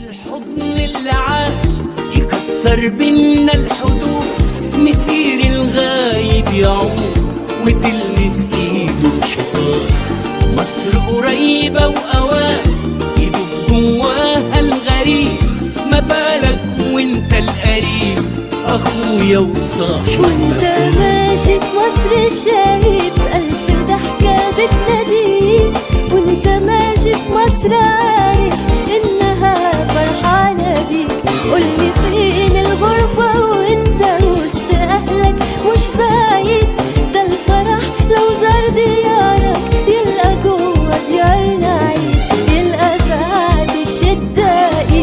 الحضن اللي عاش يكسر بينا الحدود، مسير الغايب يعود وتلمس ايده الحيطان. مصر قريبة وأوان يدوب جواها الغريب، ما بالك وانت القريب أخويا وصاحب. وانت ماشي في مصر شايف ألف ضحكة بتناديك، وانت ماشي في مصر عارف إنها فرحانة بيك. قولي فين الغربة وانت وسط أهلك مش بعيد، ده الفرح لو زار ديارك يلقى جوه ديارنا عيد، يلقى سعد الشدة ايد.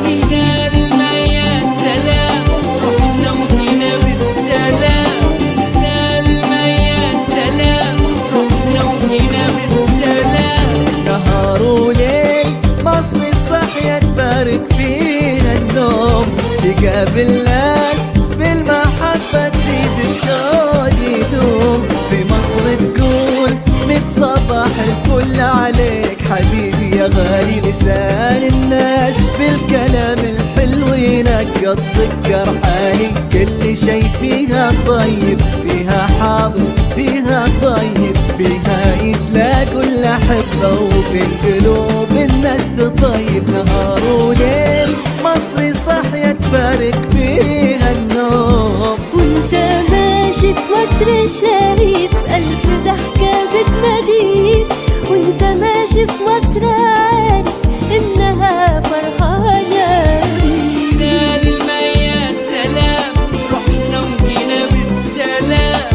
سلمى يا سلام رحنا وجينا بالسلام، سلمى يا سلام رحنا وجينا بالسلام. نهار وليل مصر الصاحية تبارك فينا النوم، تقابل ناس بالمحبة تزيد الشوق يدوم. في مصر تقول متصبح الكل عليك حبيبي يا غالي، لسان الناس بالكلام الحلو ينقط سكر حالي. كل شي فيها طيب، فيها حاضر فيها طيب، فيها يتلاقوا الأحبة وبين قلوب الناس تطيب. نهار وليل مصري صاحية تبارك فيها النوم. وانت ماشي في مصر شايف ألف ضحكة بتناديك، وانت ماشي في مصر عارف إنها فرحانة بيك. سلمى يا سلام رحنا وجينا بالسلام،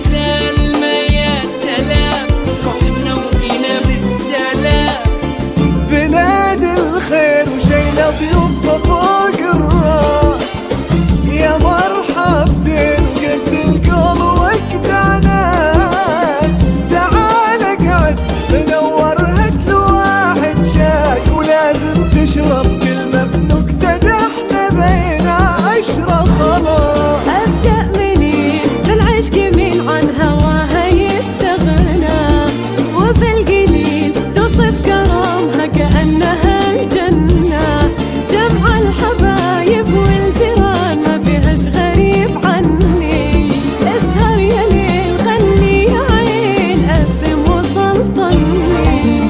سلمى يا سلام رحنا وجينا بالسلام. بلاد الخير وشيلة ضيوفها فوق الراس، يا مرحب بين قد القلب وقت ناس. تعال اقعد منور هات واحد شاي، ولازم تشرب كلمة بنكتة، ده احنا بينا عشرة خلاص. أبدأ منين بالعشق مين عن هواها يستغنى، وبالقليل توصف كرامها كأنها الجنة. جمع الحبايب والجيران ما فيهاش غريب عني، اسهر يا ليل غني يا عين قسم وسلطني.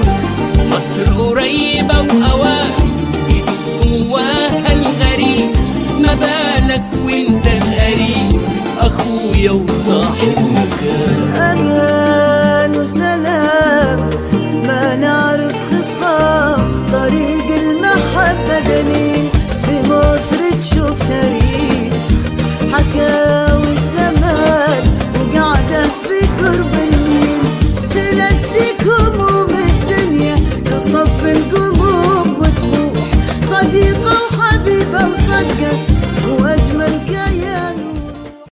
مصر قريبة وأوان يدوب جواها الغريب، ما بالك وانت القريب أخويا وصاحب مكان. أمان وسلام ما نعرف خصام، طريق المحبة دليل.